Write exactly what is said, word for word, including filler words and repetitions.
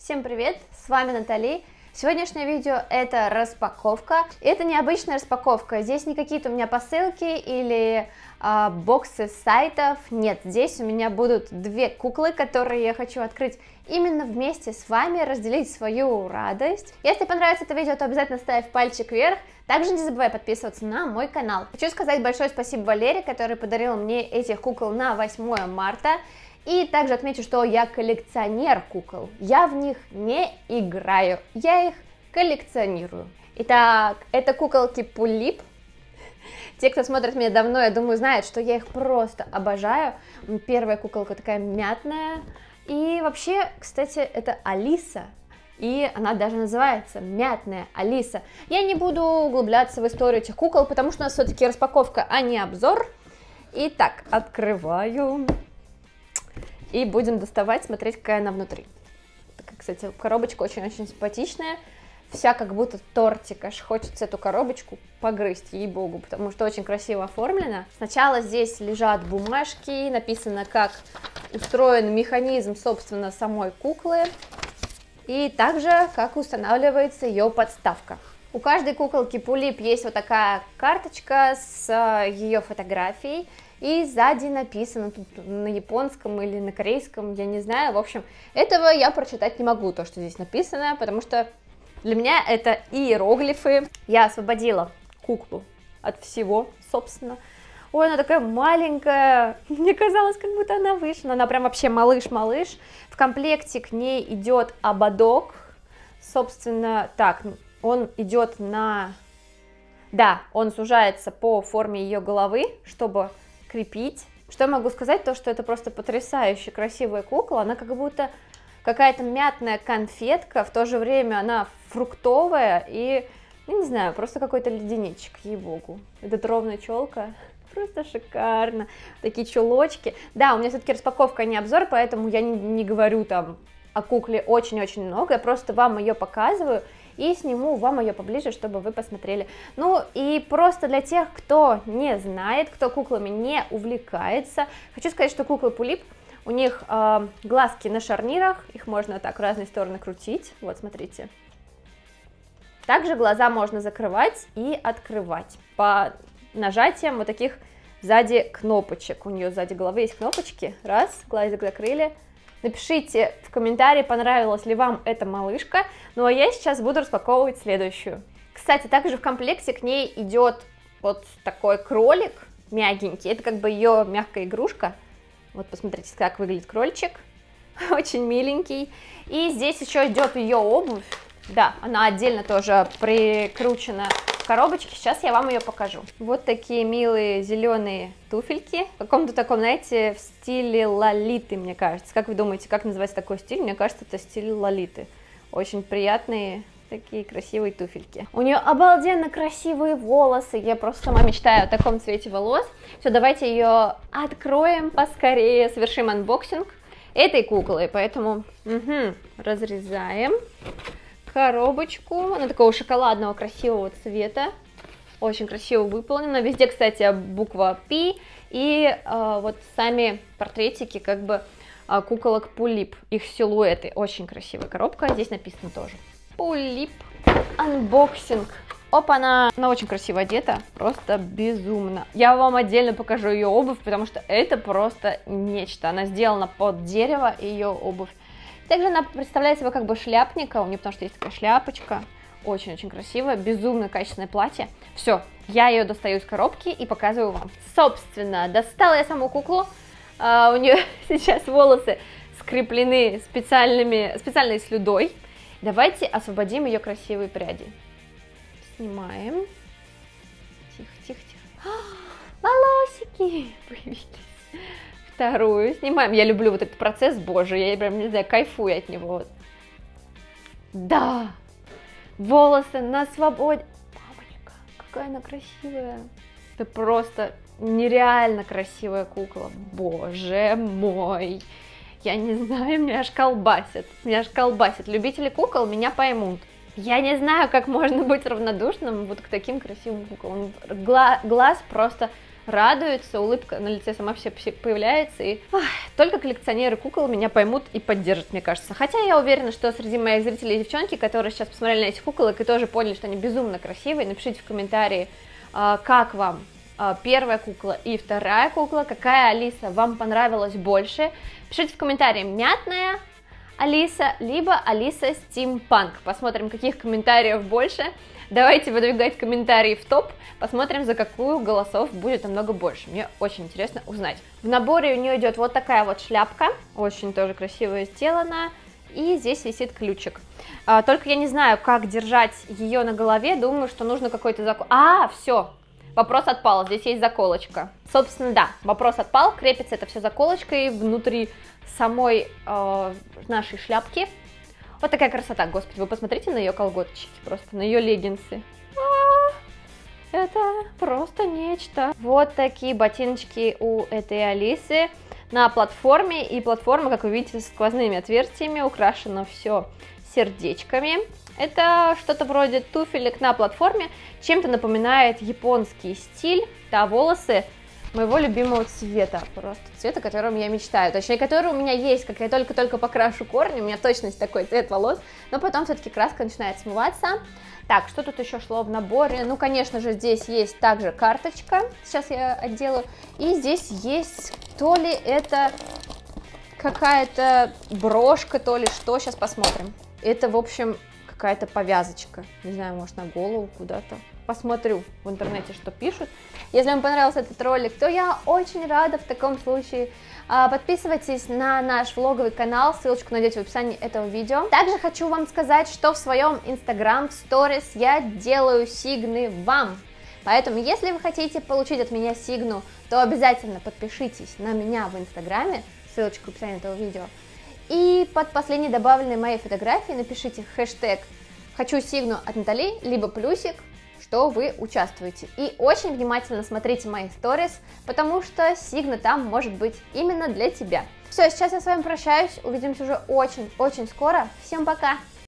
Всем привет, с вами Натали. Сегодняшнее видео это распаковка. Это необычная распаковка, здесь не какие-то у меня посылки или э, боксы с сайтов. Нет, здесь у меня будут две куклы, которые я хочу открыть именно вместе с вами, разделить свою радость. Если понравится это видео, то обязательно ставь пальчик вверх. Также не забывай подписываться на мой канал. Хочу сказать большое спасибо Валере, который подарил мне этих кукол на восьмое марта. И также отмечу, что я коллекционер кукол, я в них не играю, я их коллекционирую. Итак, это куколки Пулип. Те, кто смотрит меня давно, я думаю, знают, что я их просто обожаю. Первая куколка такая мятная. И вообще, кстати, это Алиса. И она даже называется Мятная Алиса. Я не буду углубляться в историю этих кукол, потому что у нас все-таки распаковка, а не обзор. Итак, открываю. И будем доставать, смотреть, какая она внутри. Такая, кстати, коробочка очень-очень симпатичная. Вся как будто тортик, аж хочется эту коробочку погрызть, ей-богу, потому что очень красиво оформлена. Сначала здесь лежат бумажки, написано, как устроен механизм, собственно, самой куклы. И также, как устанавливается ее подставка. У каждой куколки Пулип есть вот такая карточка с ее фотографией. И сзади написано тут на японском или на корейском, я не знаю, в общем, этого я прочитать не могу, то, что здесь написано, потому что для меня это иероглифы. Я освободила куклу от всего, собственно. Ой, она такая маленькая, мне казалось, как будто она выше, но она прям вообще малыш-малыш. В комплекте к ней идет ободок, собственно, так, он идет на... Да, он сужается по форме ее головы, чтобы... крепить. Что я могу сказать, то что это просто потрясающе красивая кукла, она как будто какая-то мятная конфетка, в то же время она фруктовая и, я не знаю, просто какой-то леденечек, ей-богу. Эта ровная челка, просто шикарно, такие чулочки. Да, у меня все-таки распаковка, а не обзор, поэтому я не, не говорю там о кукле очень-очень много, я просто вам ее показываю и сниму вам ее поближе, чтобы вы посмотрели. Ну и просто для тех, кто не знает, кто куклами не увлекается, хочу сказать, что куклы Пулип, у них э, глазки на шарнирах, их можно так в разные стороны крутить, вот смотрите. Также глаза можно закрывать и открывать по нажатиям вот таких сзади кнопочек. У нее сзади головы есть кнопочки, раз, глазик закрыли. Напишите в комментарии, понравилась ли вам эта малышка. Ну а я сейчас буду распаковывать следующую. Кстати, также в комплекте к ней идет вот такой кролик мягенький. Это как бы ее мягкая игрушка. Вот посмотрите, как выглядит крольчик. Очень миленький. И здесь еще идет ее обувь. Да, она отдельно тоже прикручена в коробочке. Сейчас я вам ее покажу. Вот такие милые зеленые туфельки. В каком-то таком, знаете, в стиле лолиты, мне кажется. Как вы думаете, как называется такой стиль? Мне кажется, это стиль лолиты. Очень приятные такие красивые туфельки. У нее обалденно красивые волосы. Я просто сама мечтаю о таком цвете волос. Все, давайте ее откроем поскорее, совершим анбоксинг этой куклы. Поэтому угу, разрезаем коробочку. Она такого шоколадного красивого цвета. Очень красиво выполнена. Везде, кстати, буква P. И э, вот сами портретики, как бы, э, куколок Пулип. Их силуэты. Очень красивая коробка. Здесь написано тоже Пулип. Анбоксинг. Опа-на! Она очень красиво одета. Просто безумно. Я вам отдельно покажу ее обувь, потому что это просто нечто. Она сделана под дерево, и ее обувь. Также она представляет собой как бы шляпника, у нее потому что есть такая шляпочка, очень-очень красивая, безумно качественное платье. Все, я ее достаю из коробки и показываю вам. Собственно, достала я саму куклу, а, у нее сейчас волосы скреплены специальными, специальной слюдой. Давайте освободим ее красивые пряди. Снимаем. Тихо-тихо-тихо. Волосики! Появились. Вторую снимаем. Я люблю вот этот процесс, боже, я прям, не знаю, кайфую от него. Да! Волосы на свободе. Мамочка, какая она красивая. Это просто нереально красивая кукла. Боже мой. Я не знаю, меня аж колбасит. Меня аж колбасит. Любители кукол меня поймут. Я не знаю, как можно быть равнодушным вот к таким красивым куклам. Гла глаз просто радуется, улыбка на лице сама все появляется, и ах, только коллекционеры кукол меня поймут и поддержат, мне кажется. Хотя я уверена, что среди моих зрителей девчонки, которые сейчас посмотрели на этих куколок и тоже поняли, что они безумно красивые, напишите в комментарии, как вам первая кукла и вторая кукла, какая Алиса вам понравилась больше. Пишите в комментарии, мятная Алиса, либо Алиса Steampunk. Посмотрим, каких комментариев больше. Давайте выдвигать комментарии в топ, посмотрим, за какую голосов будет намного больше. Мне очень интересно узнать. В наборе у нее идет вот такая вот шляпка, очень тоже красиво сделана, и здесь висит ключик. А, только я не знаю, как держать ее на голове, думаю, что нужно какой-то закол... А, все! Вопрос отпал, здесь есть заколочка. Собственно, да, вопрос отпал, крепится это все заколочкой внутри самой э, нашей шляпки. Вот такая красота, господи, вы посмотрите на ее колготочки, просто на ее леггинсы. А-а-а, это просто нечто. Вот такие ботиночки у этой Алисы на платформе, и платформа, как вы видите, с сквозными отверстиями, украшено все сердечками. Это что-то вроде туфелек на платформе, чем-то напоминает японский стиль, да, волосы моего любимого цвета, просто цвета, о котором я мечтаю, точнее, который у меня есть, как я только-только покрашу корни, у меня точность такой цвет волос, но потом все-таки краска начинает смываться. Так, что тут еще шло в наборе? Ну, конечно же, здесь есть также карточка, сейчас я отделаю, и здесь есть, то ли это какая-то брошка, то ли что, сейчас посмотрим. Это, в общем, какая-то повязочка, не знаю, может, на голову куда-то. Посмотрю в интернете, что пишут. Если вам понравился этот ролик, то я очень рада в таком случае. Подписывайтесь на наш влоговый канал, ссылочку найдете в описании этого видео. Также хочу вам сказать, что в своем инстаграм, в сторис я делаю сигны вам. Поэтому, если вы хотите получить от меня сигну, то обязательно подпишитесь на меня в инстаграме, ссылочка в описании этого видео. И под последней добавленной моей фотографией напишите хэштег «Хочу сигну от Натали», либо плюсик, что вы участвуете. И очень внимательно смотрите мои сторис, потому что сигна там может быть именно для тебя. Все, сейчас я с вами прощаюсь, увидимся уже очень-очень скоро. Всем пока!